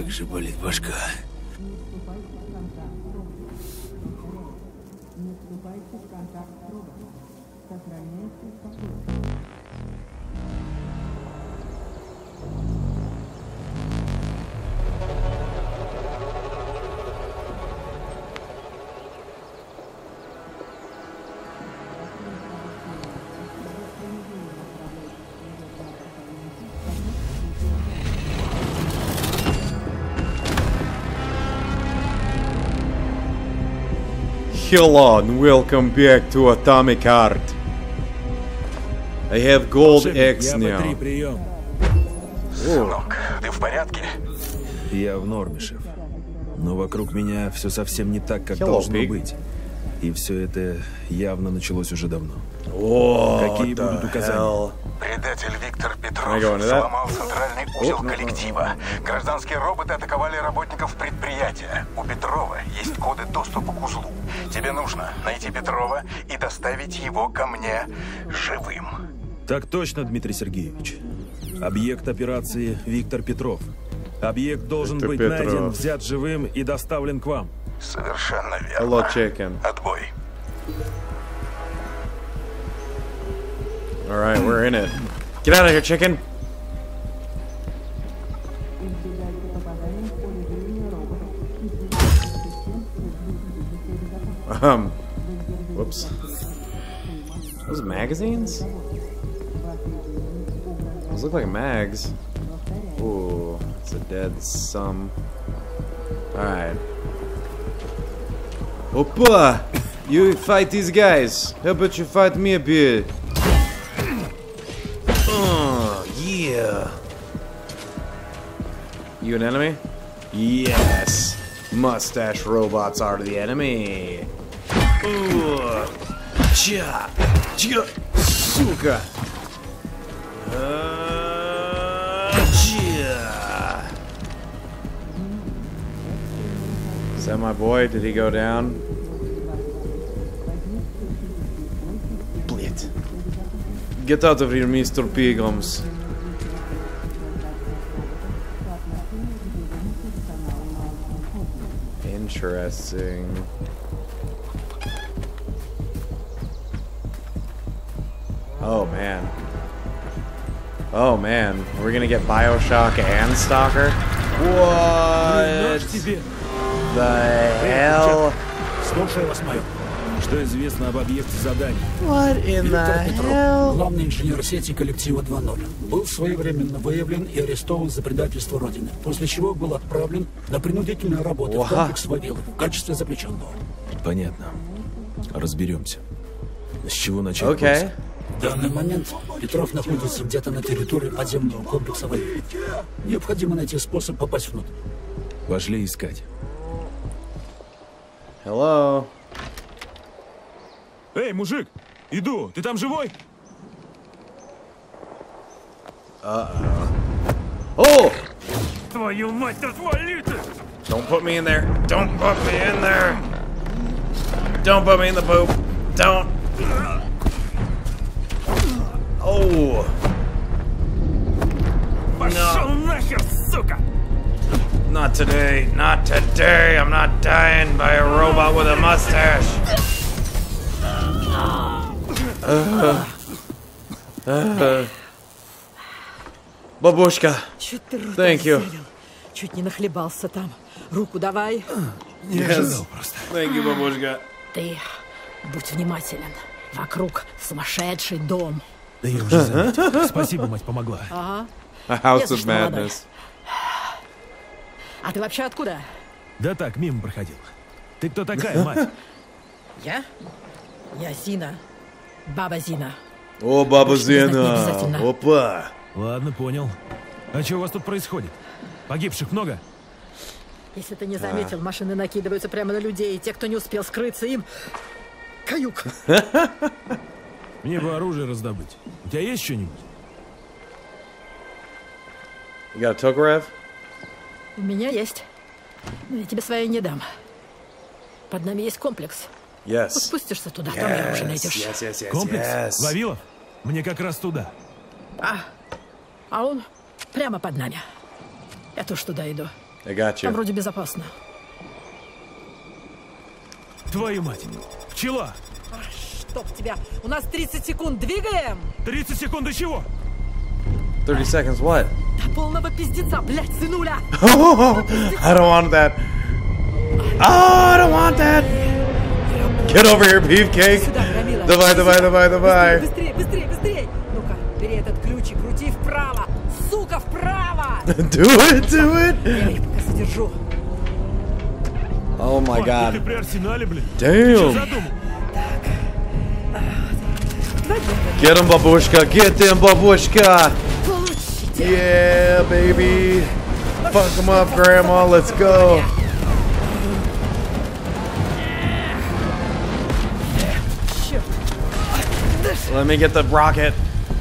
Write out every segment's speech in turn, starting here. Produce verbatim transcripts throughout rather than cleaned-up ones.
Как же болит башка. Hello and welcome back to Atomic Heart. I have gold X now. Сынок, ты в порядке? Я в норме, шеф. Но вокруг меня все совсем не так, как Hello, должно pig. быть. И все это явно началось уже давно. What Какие будут the указания? hell? Предатель Виктор Can I Петров go into that? сломал центральный узел Oh, no, no, no. коллектива. Гражданские роботы атаковали работников предприятия. У Петрова есть коды доступа к узлу. Тебе нужно найти Петрова и доставить его ко мне живым. Так точно, Дмитрий Сергеевич. Объект операции Виктор Петров. Объект должен Виктор быть Петров. найден, взят живым и доставлен к вам. Совершенно верно. Hello, chicken. Отбой. Alright, we're in it. Get out of here, chicken! Um, whoops. Those magazines? Those look like mags. Ooh, it's a dead sum. Alright. Oppa! You fight these guys. How about you fight me a bit? Oh, yeah. You an enemy? Yes. Mustache robots are the enemy. Ooh. Cha. Cha. Suka. Uh, cha. Is that my boy? Did he go down? Blit. Get out of here, Mister Pigums. Interesting. Oh man. Oh man. We're gonna get Bioshock and Stalker? What the hell? Слушаю вас, майор. Что известно об объекте задания? What in the Виктор Петров, hell? главный инженер сети коллектива два ноль, был своевременно выявлен и арестован за предательство Родины, после чего был отправлен на принудительную работу в Ага. комплекс Вавилов в качестве заключенного. Понятно. Разберемся. С чего начать? Окей. поиск? В данный момент Петров находится где-то на территории подземного комплекса Вавилов. Необходимо найти способ попасть внутрь. Пошли искать. Hello. Эй, мужик! Иду! Ты там живой? Oh! Твою мать, отвали ты! Don't put me in there. Don't put me in there. Don't put me in the poop. Don't. Oh. Пошел нахер, сука! Not today. Not today. I'm not dying by a robot with a mustache. Uh, uh, Бабушка. Чуть ты рот Thank you. разделил. Чуть не нахлебался там. Руку давай. Не ожидал просто. Thank you, бабушка. Ты будь внимателен. Вокруг сумасшедший дом. Да я уже заметил. Спасибо, мать помогла. Ага. A house Не за of что, молодой. madness. А ты вообще откуда? Да так, мимо проходил. Ты кто такая, мать? Я? Я Зина. Баба Зина. О, баба Больше не знать не Зина. обязательно. Опа. Ладно, понял. А что у вас тут происходит? Погибших много? Если ты не заметил, машины накидываются прямо на людей. И те, кто не успел скрыться, им... Каюк. Мне бы оружие раздобыть. У тебя есть что-нибудь? You got a Tokarev? У меня есть. Но я тебе своей не дам. Под нами есть комплекс. Yes. Вот спустишься туда, там и оружие Yes, найдешь. yes, yes, yes, Комплекс? yes. Вавилов? Мне как раз туда. А, а он прямо под нами. Я тоже туда иду. I got Там you. вроде безопасно. Твою мать. Пчела. А, чтоб тебя. У нас тридцать секунд. Двигаем! тридцать секунд до чего? thirty seconds, what? До полного пиздеца, блядь, сынуля! I don't want that. Oh, I don't want that. Get over here, beefcake. Сюда, Громила. Давай, давай, давай, давай. Быстрее, быстрее, быстрее! Ну-ка, бери этот ключ и крути вправо! Сука, вправо! Do it, do it. Я их пока задержу. Oh my Ой, god. ты при арсенале, блин. Ты что Damn. задумал? Get him, babushka. Get them, babushka. Получите! Yeah, baby. Fuck him up, grandma. Let's go. Черт! Let me get the rocket.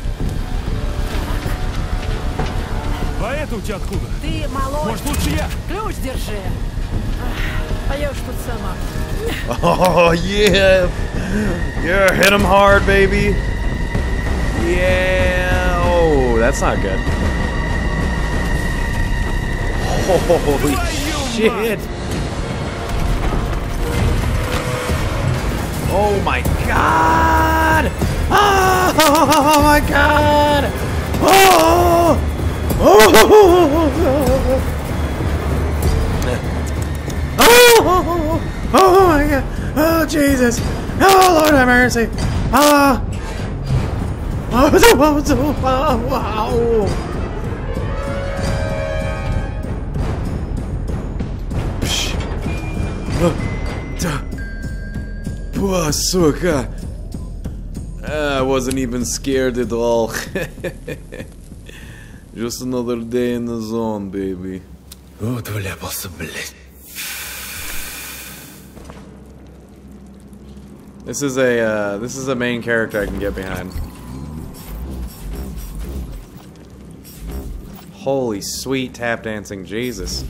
А это у тебя откуда? Ты малой! Может, лучше я? Ключ держи! А я уж тут сама. Oh, yeah. Yeah, hit him hard, baby. Yeah. Oh, that's not good. Holy shit. Oh my god. Oh my god. Oh. Oh. Oh, oh my god. Oh, Jesus. Oh, Lord have mercy. Ah. Oh, oh, oh, wow. Psh. Oh, suka. I wasn't even scared at all. Just another day in the zone, baby. Вот вляпался, блядь. This is a uh, this is a main character I can get behind. Holy sweet tap dancing, Jesus!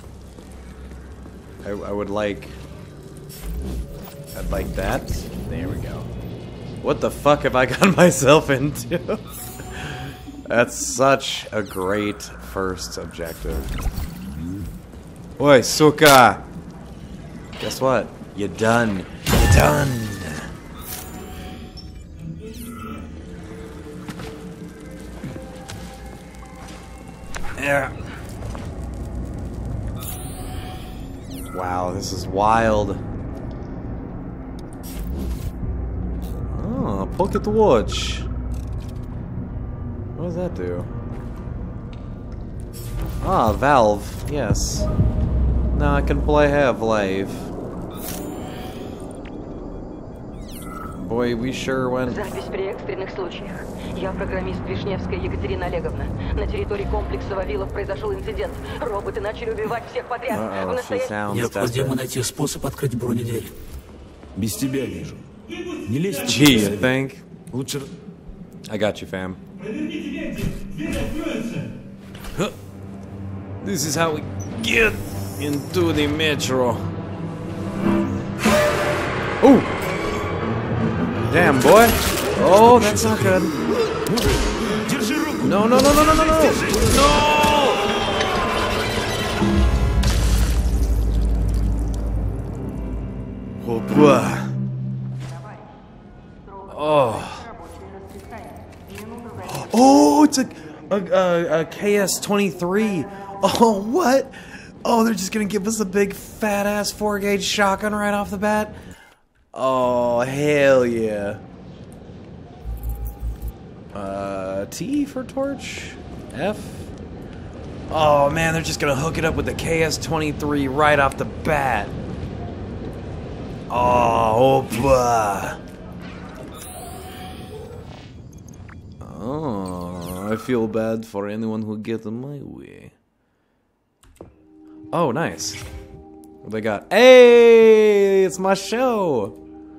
I, I would like. I'd like that. There we go. What the fuck have I gotten myself into? That's such a great first objective. Oi, suka! Guess what? You're done. You're done. Yeah. Wow, this is wild. Oh, pocket watch. What does that do? Ah, Valve. Yes. Now I can play Half-Life. Boy, we sure went. Запись при экстренных случаях. Я программист Вишневская Екатерина Олеговна. На территории комплекса Вавилов произошел инцидент. Роботы начали убивать всех подряд. Uh-oh, В she настоящем... sounds Необходимо desperate. найти способ открыть бронедверь. Без тебя вижу. Не лезь. Gee, you think? Лучше... I got you, fam. Huh. This is how we get into the metro. Ooh! Damn, boy. Oh, that's not good. Держи руку. No, no, no, no, no, no, no! No! Oh, boy. Oh. Oh, it's a, a, a, a K S twenty-three. Oh, what? Oh, they're just gonna give us a big fat ass four gauge shotgun right off the bat? Oh, hell yeah. Uh, T for torch? F? Oh man, they're just gonna hook it up with the K S twenty-three right off the bat. Oh, oppa. Oh, I feel bad for anyone who gets in my way. Oh, nice. What they got? Hey, it's my show.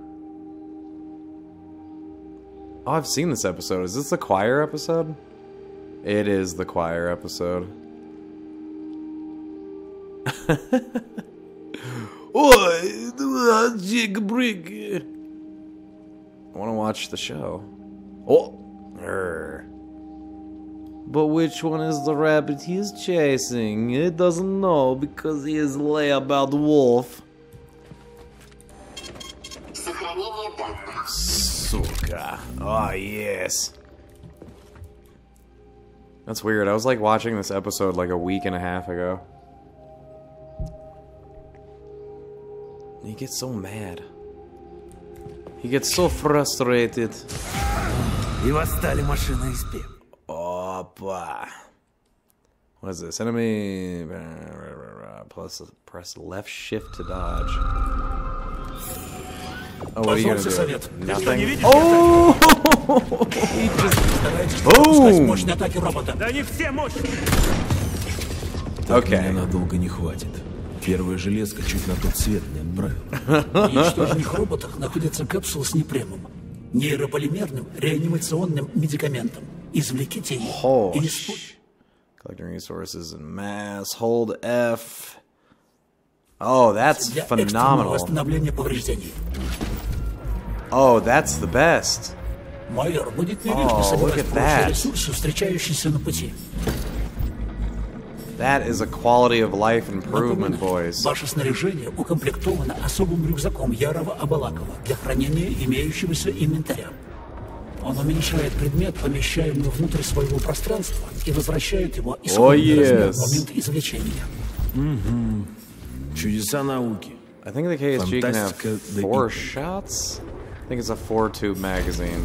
Oh, I've seen this episode. Is this the choir episode? It is the choir episode. Oh, jig brig. I want to watch the show. Oh, Urgh. But which one is the rabbit he's chasing? He doesn't know because he is lay about wolf. Suka. Oh, yes. That's weird. I was like watching this episode like a week and a half ago. He gets so mad. He gets so frustrated. Opa. What is this? Enemy. Plus, press left shift to dodge. Oh, what are you gonna do? Nothing. Oh! He just. Boom! Okay. Надолго не хватит. Первая железка чуть на тот свет не отправила. В уничтоженных роботах находится капсула с непремом, нейрополимерным реанимационным медикаментом. Извлеките ее Oh, и sh- collecting resources in mass. Hold F. Oh, that's для экстренного phenomenal. восстановления повреждений. Oh, that's the best. Майор будет Oh, нелегко look собирать at прочие that. ресурсы, встречающиеся на пути. That is a quality of life improvement, Напоминаю, boys. ваше снаряжение укомплектовано особым рюкзаком Ярова-Абалакова для хранения имеющегося инвентаря. Он уменьшает предмет, помещаемый внутрь своего пространства, и возвращает его исходный размер yes. в момент извлечения. Чудеса науки. I think the K S G can have Fantastica the four Eagle. shots. I think it's a four-tube magazine.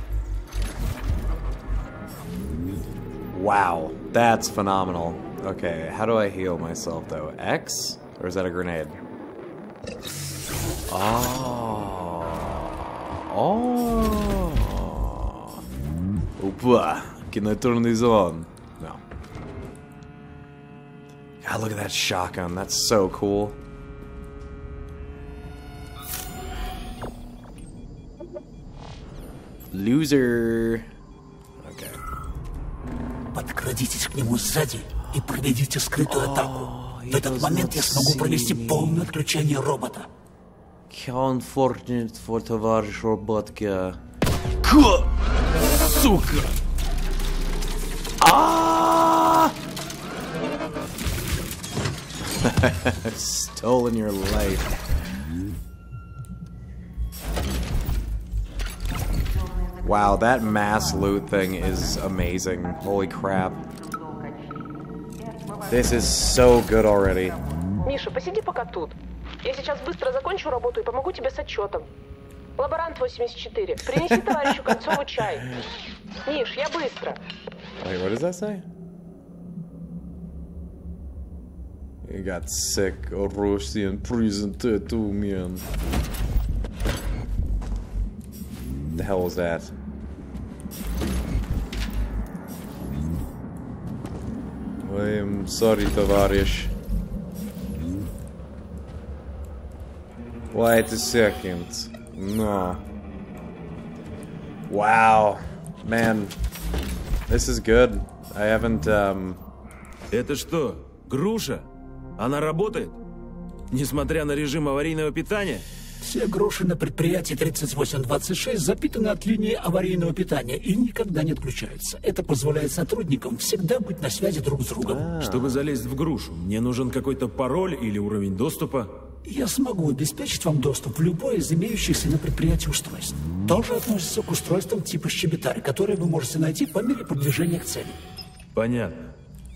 Wow, that's phenomenal. Okay, how do I heal myself though? X? Or is that a grenade? Oh. Oh. Opa. Can I turn these on? No. God, look at that shotgun. That's so cool. Loser. Okay. Подкрадитесь к нему сзади и проведите скрытую атаку. В этот момент я смогу провести полное отключение робота. Unfortunate for товарищ роботка. Сука! Ah! Stolen your life. Wow, that mass loot thing is amazing. Holy crap. This is so good already. Миша, посиди пока тут. Я сейчас быстро закончу работу и помогу тебе с отчетом. Лаборант восемьдесят четыре, принеси товарищу Кольцову чай. Миш, я быстро. Wait, what does that say? You got sick Russian prison tattoo, man. The hell was that? I'm sorry, товарищ. Wait a second. No. Wow. Man. This is good. I haven't, um... Это что, груша? Она работает? Несмотря на режим аварийного питания? Все груши на предприятии тридцать восемь двадцать шесть запитаны от линии аварийного питания и никогда не отключаются. Это позволяет сотрудникам всегда быть на связи друг с другом. Чтобы залезть в грушу, мне нужен какой-то пароль или уровень доступа? Я смогу обеспечить вам доступ в любое из имеющихся на предприятии устройств. Тоже относится к устройствам типа щебетарь, которые вы можете найти по мере продвижения к цели. Понятно.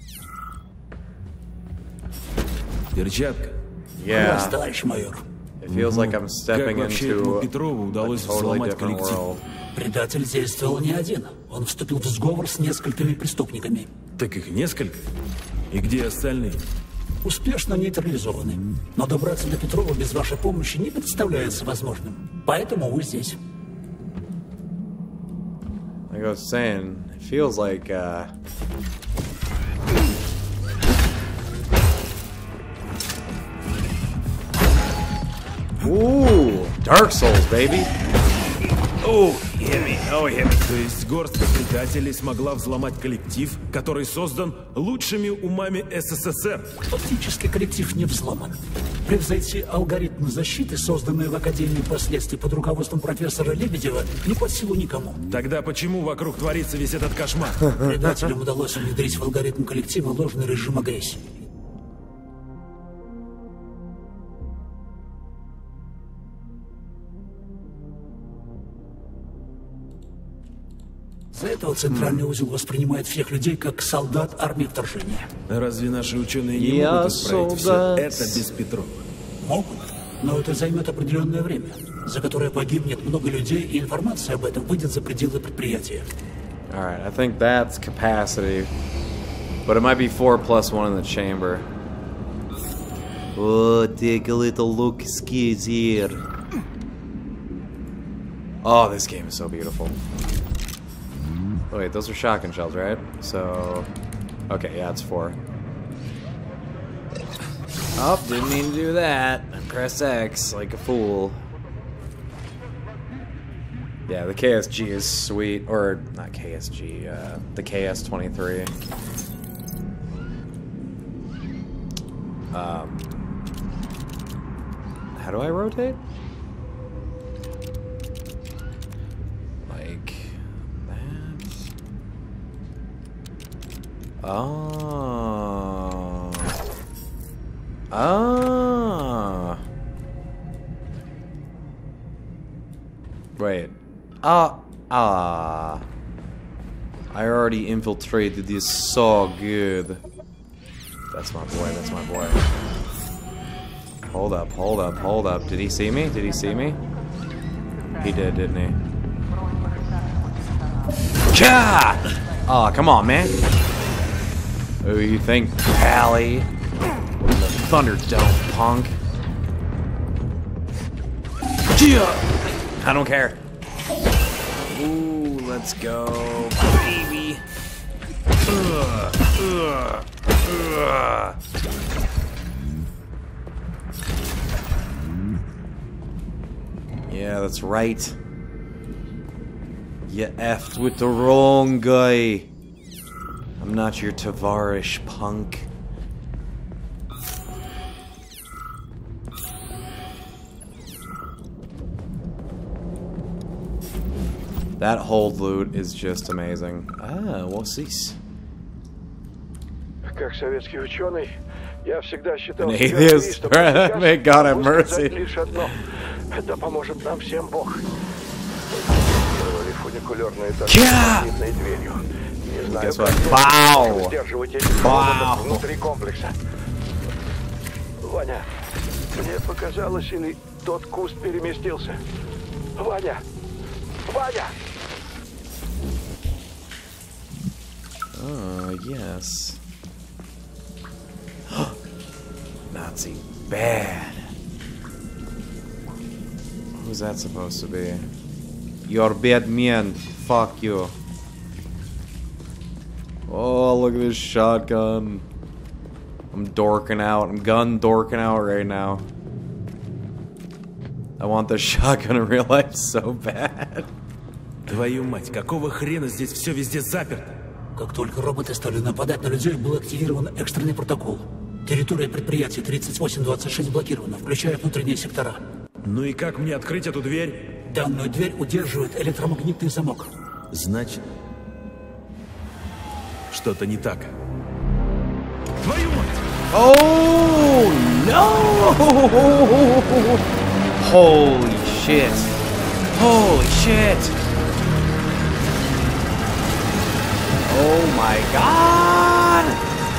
Перчатка. Yeah. Раз, товарищ майор. It feels like I'm Как stepping вообще этому into Петрову a удалось totally сломать different коллектив? world. Предатель действовал не один. Он вступил в сговор с несколькими преступниками. Так их несколько? И где остальные? Успешно нейтрализованы. Но добраться до Петрова без вашей помощи не представляется возможным. Поэтому вы здесь. Like I was saying, it feels like, uh... Ooh, Dark Souls, baby. Oh, yeah. То есть горстка предателей смогла взломать коллектив, который создан лучшими умами СССР. Фактически коллектив не взломан. Превзойти алгоритмы защиты, созданные в Академии впоследствии под руководством профессора Лебедева, не под силу никому. Тогда почему вокруг творится весь этот кошмар? Предателям удалось внедрить в алгоритм коллектива ложный режим агрессии. Из-за этого центральный узел воспринимает всех людей как солдат армии вторжения. Разве наши ученые не Я могут исправить солдат. все это без Петрова? Могут, но это займет определенное время, за которое погибнет много людей, и информация об этом выйдет за пределы предприятия. Alright, I think that's capacity. But it might be four plus one in the chamber. Oh, take a little look, skis here. Oh, this game is so beautiful. Oh, wait, those are shotgun shells, right? So, okay, yeah, it's four. Oh, didn't mean to do that. I pressed X like a fool. Yeah, the K S G is sweet, or not K S G, uh, the K S twenty-three. Um, how do I rotate? Like that. Oh. Ah. Wait. Ah. Ah. I already infiltrated this so good. That's my boy, that's my boy. Hold up, hold up, hold up. Did he see me? Did he see me? He did, didn't he? Ka! Oh, come on, man. Who you think, Pally? The Thunderdome, punk. I don't care. Ooh, let's go, baby. Ugh, ugh, ugh. Yeah, that's right. You effed with the wrong guy. I'm not your Tavarish, punk. That hold loot is just amazing. Ah, what's this? Как советский ученый, я всегда считал An себя atheist? атеистом. May God have Могу mercy. сказать лишь одно. Это поможет нам всем Бог. Сделали фуникулерные торцы Yeah! магнитной дверью. Не знаю, Guess what? как Wow! точно сдерживать этих Wow! роботов внутри комплекса. Ваня, мне показалось, или тот куст переместился. Ваня! Ваня! Oh, yes. Nazi bad. Who's that supposed to be? You're bad man. Fuck you. Oh, look at this shotgun. I'm dorking out. I'm gun dorking out right now. I want the shotgun in real life so bad. Твою мать, какого хрена здесь все везде заперто? Как только роботы стали нападать на людей, был активирован экстренный протокол. Территория предприятия тридцать восемь двадцать шесть блокирована, включая внутренние сектора. Ну и как мне открыть эту дверь? Данную дверь удерживает электромагнитный замок. Значит, что-то не так. Твою мать! Oh no! Holy shit! Holy shit! Oh my god!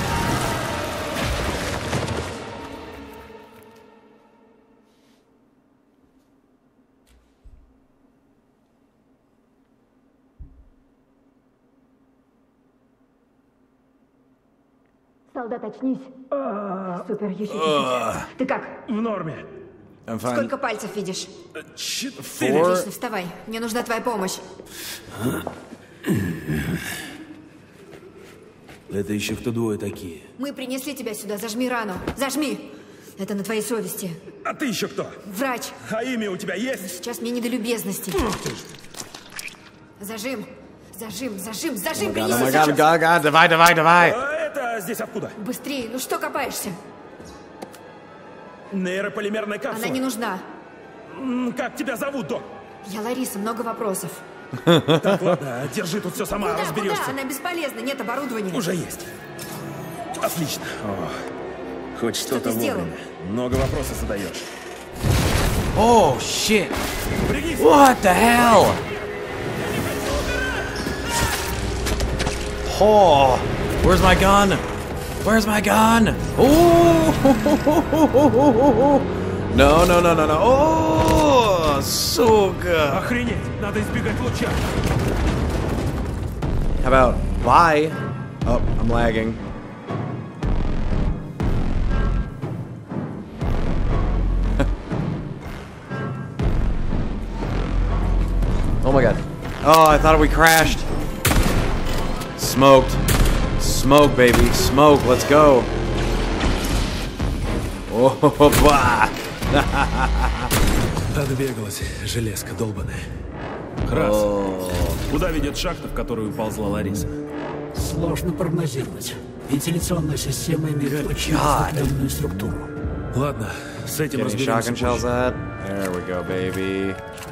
Солдат, очнись. Супер, еще чуть-чуть. Ты как? В норме. I'm fine. Сколько пальцев видишь? Four. Отлично, вставай. Мне нужна твоя помощь. Это еще кто двое такие? Мы принесли тебя сюда. Зажми рану. Зажми. Это на твоей совести. А ты еще кто? Врач. А имя у тебя есть? Сейчас мне не до любезности. Зажим! Зажим, зажим, зажим! Oh Принеси my god, сейчас. god, god, давай, давай, давай! А это здесь откуда? Быстрее, ну что копаешься? Нейрополимерная капсула. Она не нужна. М, Как тебя зовут, док? Я Лариса, много вопросов. Так, ладно, держи тут все сама, Куда, разберешься. куда? Она бесполезна, нет оборудования. Уже есть. Отлично. О, хоть что-то ты сделал? вовремя. Много вопросов задаешь. Oh shit! Пригнись. What the hell? Oh, where's my gun? Where's my gun? Oh! No, no, no, no, no. Oh, сука. Охренеть, надо избегать луча. How about bye? Oh, I'm lagging. Oh my god. Oh, I thought we crashed. Smoked. Smoke, baby. Smoke. Let's go. Oh, bah. Отбегалась, железка долбаная. Раз. Куда ведет шахта, в которую уползла Лариса? Сложно прогнозировать. Вентиляционная система имеет очень God. разветвленную структуру. Ладно, с этим Getting разберемся shotgun shells позже. at. There we go, baby.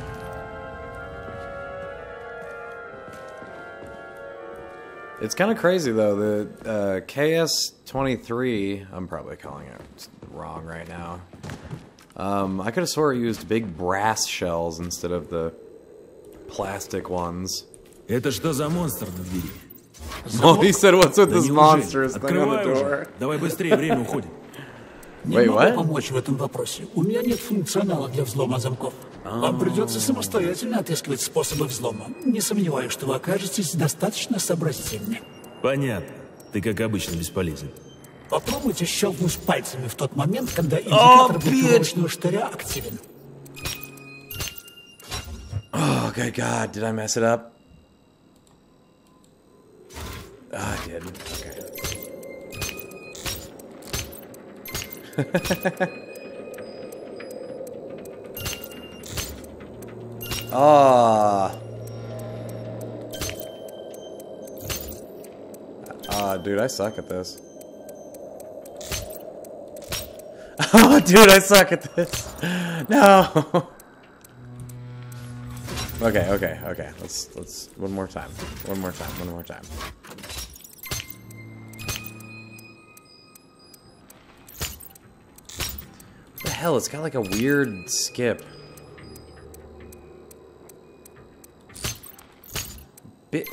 It's kind of crazy though. The uh, K S twenty-three, I'm probably calling it wrong right now. Um, I could have swore it used big brass shells instead of the plastic ones. Это что за монстр на двери? Oh, he said, "What's with Да this неужели? monstrous thing on the Открывай door?" уже. Давай быстрее, время уходит. Не Wait, могу what? помочь в этом вопросе. У меня нет функционала для взлома замков. Вам придется самостоятельно отыскивать способы взлома. Не сомневаюсь, что вы окажетесь достаточно сообразительны. Понятно. Ты, как обычно, бесполезен. Попробуйте щелкнуть пальцами в тот момент, когда индикатор блокировочного штыря активен. Oh, good God! Did I mess it up? Oh, I did. Okay. Ah. Ah, dude, I suck at this. Oh, dude, I suck at this. No. Okay, okay, okay. Let's let's one more time. One more time. One more time. What the hell? It's got like a weird skip. Bit.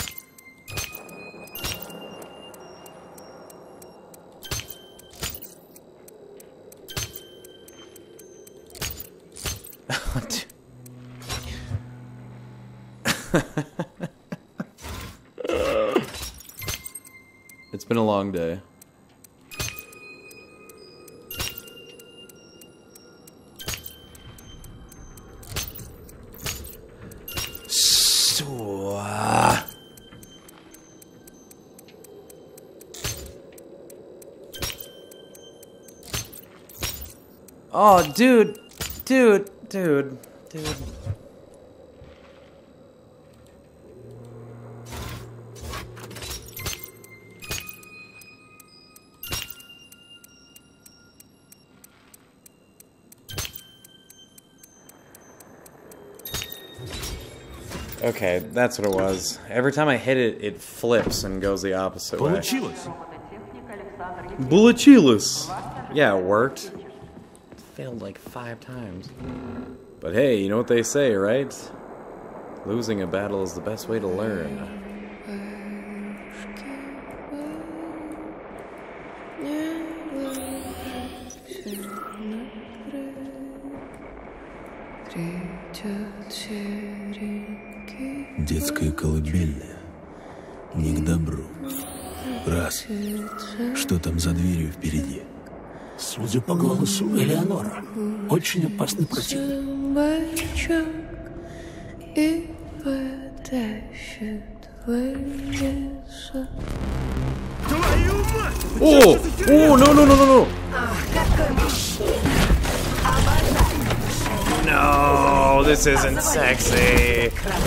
It's been a long day. So, uh... Oh, dude, dude, dude, dude. Okay, that's what it was. Every time I hit it, it flips and goes the opposite way. Получилось. Получилось! Yeah, it worked. It failed like five times. But hey, you know what they say, right? Losing a battle is the best way to learn. Детская колыбельная. Не к добру. Раз. Что там за дверью впереди? Судя по голосу, Элеонора. Очень опасный противник. Твою мать! О! О, no, no, no, no, no! No, Oh, this isn't sexy.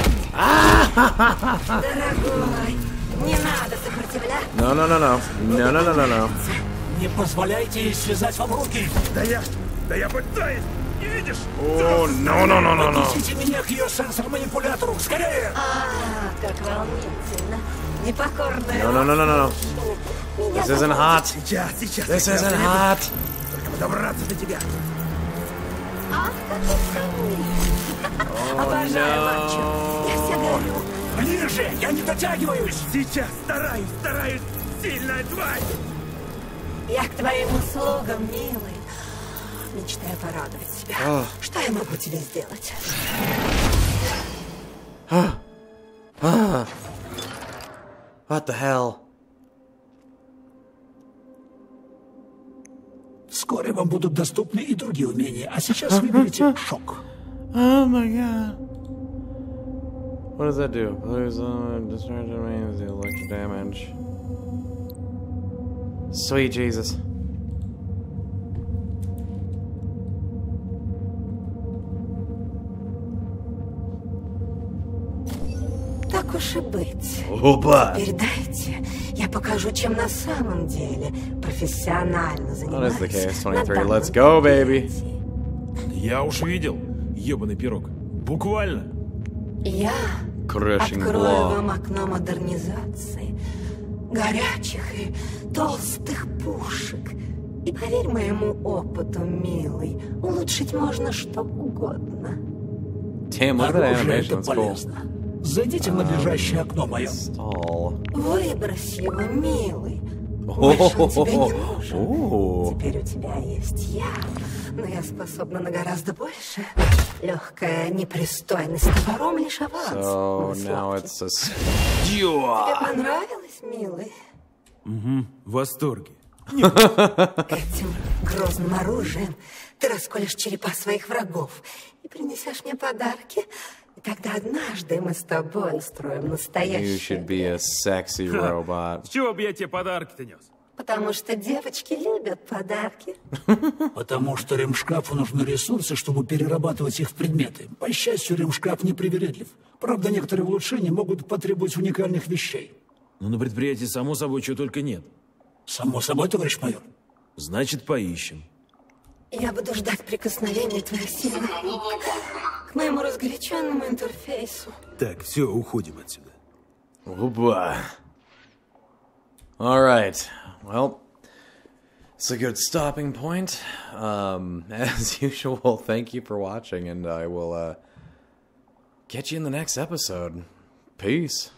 Дорогой, не надо сопротивляться. No, no, no, no. No, no, no, no, no. Не позволяйте ей связать вам руки. Да я... Да я пытаюсь! Не видишь? Oh, no, no, no, no, no. Отнесите меня к ее сенсор-манипулятору. Скорее! А, как волнительно. Непокорная. No, no, no, no, no. This isn't hot. Сейчас, сейчас. This isn't hot. Только бы добраться до тебя. Ах, какой сильный. Обожаю матчу. Я вся горю. Ближе! Я не дотягиваюсь! Сейчас стараюсь, стараюсь. Сильная тварь. Я к твоим услугам, милый. Мечтаю порадовать тебя. Что я могу тебе сделать? What the hell? Вскоре вам будут доступны и другие умения, а сейчас выберите шок. Oh my god. What does that do? There's uh, discharge remains the electric damage. Sweet Jesus. Так уж и быть. Опа! Теперь дайте, я покажу, чем на самом деле профессионально What is the занимаюсь. case на twenty-three? данном Let's go, baby. предприятии. Я уж видел. Ёбаный пирог. Буквально. Я Crushing открою blow. вам окно модернизации, горячих и толстых пушек. И поверь моему опыту, милый, улучшить можно что угодно. Damn, look at that Оружие animation. это That's cool. полезно. Зайдите в надлежащее окно мое. Stall. Выбрось его, милый. Больше он тебе не нужен. Ooh. Теперь у тебя есть я, но я способна на гораздо больше. Легкая непристойность топором лишь аванс. So мой now сладкий. it's a... Тебе понравилось, милый? Угу, в восторге. Этим грозным оружием ты расколешь черепа своих врагов и принесешь мне подарки. И тогда однажды мы с тобой устроим You настоящее. should be a sexy robot. С чего бы я тебе подарки-то нес? Потому что девочки любят подарки. Потому что ремшкафу нужны ресурсы, чтобы перерабатывать их в предметы. По счастью, ремшкаф непривередлив. Правда, некоторые улучшения могут потребовать уникальных вещей. Ну, на предприятии, само собой, чего только нет. Само собой, товарищ майор. Значит, поищем. Я буду ждать прикосновения твоих сильных рук к моему разгоряченному интерфейсу. Так, все, уходим отсюда. Опа. All right. Well, it's a good stopping point. Um, as usual, thank you for watching, and I will uh, catch you in the next episode. Peace.